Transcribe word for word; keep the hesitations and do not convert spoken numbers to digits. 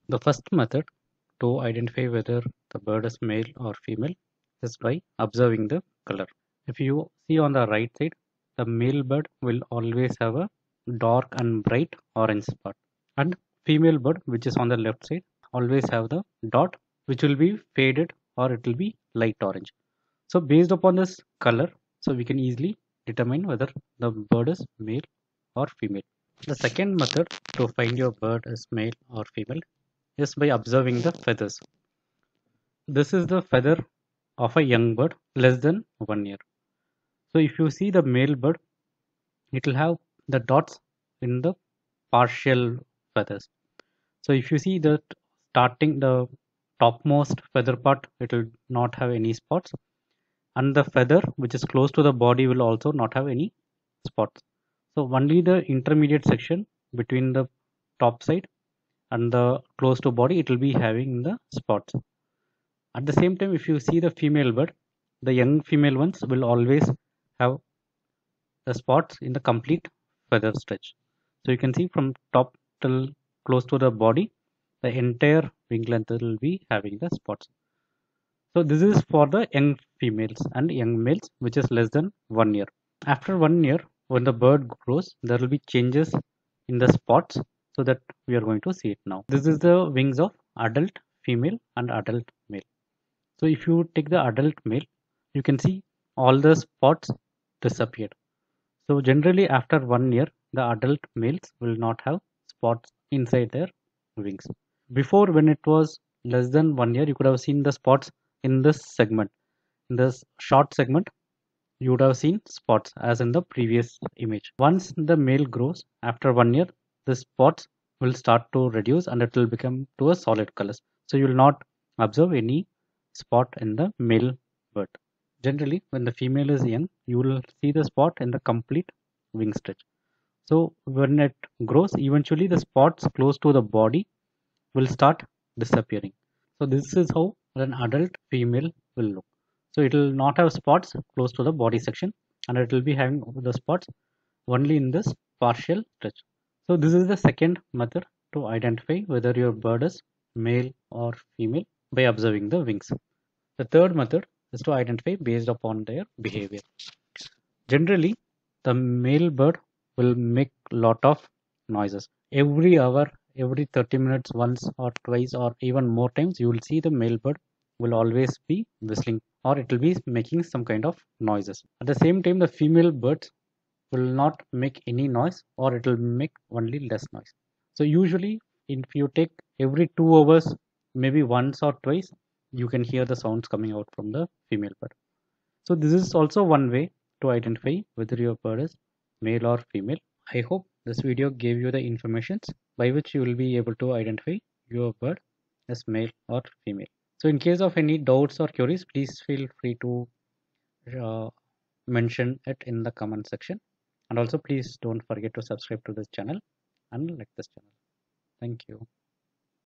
The first method to identify whether the bird is male or female is by observing the color. If you see on the right side, the male bird will always have a dark and bright orange spot, and female bird, which is on the left side, always have the dot which will be faded or it will be light orange. So based upon this color, so we can easily determine whether the bird is male or female. The second method to find your bird is male or female is by observing the feathers. This is the feather of a young bird less than one year. So if you see the male bird, it will have the dots in the partial feathers. So if you see the starting the topmost feather part, it will not have any spots, and the feather which is close to the body will also not have any spots. So only the intermediate section between the top side and the close to body, it will be having the spots. At the same time, if you see the female bird, the young female ones will always have the spots in the complete feather stretch. So you can see from top till close to the body, the entire wing length will be having the spots. So this is for the young females and young males, which is less than one year. After one year, when the bird grows, there will be changes in the spots, so that we are going to see it now. This is the wings of adult female and adult male. So if you take the adult male, you can see all the spots disappeared. So generally after one year, the adult males will not have spots inside their wings. Before, when it was less than one year, you could have seen the spots in this segment. In this short segment, you would have seen spots as in the previous image. Once the male grows after one year, the spots will start to reduce and it will become to a solid colors. So you will not observe any spot in the male bird. Generally, when the female is young, you will see the spot in the complete wing stretch. So when it grows, eventually the spots close to the body will start disappearing. So this is how an adult female will look. So it will not have spots close to the body section, and it will be having the spots only in this partial stretch. So this is the second method to identify whether your bird is male or female by observing the wings. The third method is to identify based upon their behavior. Generally, the male bird will make lot of noises. Every hour, every thirty minutes, once or twice or even more times, you will see the male bird will always be whistling, or it will be making some kind of noises. At the same time, the female birds will not make any noise, or it will make only less noise. So usually if you take every two hours, maybe once or twice, you can hear the sounds coming out from the female bird. So this is also one way to identify whether your bird is male or female. I hope this video gave you the informations by which you will be able to identify your bird as male or female. So in case of any doubts or queries, please feel free to uh, mention it in the comment section. And also please don't forget to subscribe to this channel and like this channel. Thank you.